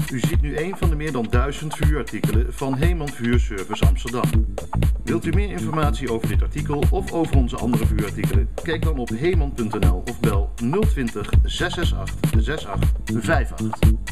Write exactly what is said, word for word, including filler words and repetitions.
U ziet nu een van de meer dan duizend vuurartikelen van Heeman Vuurservice Amsterdam. Wilt u meer informatie over dit artikel of over onze andere vuurartikelen? Kijk dan op heeman punt n l of bel nul twintig, zes zes acht, zes acht vijf acht.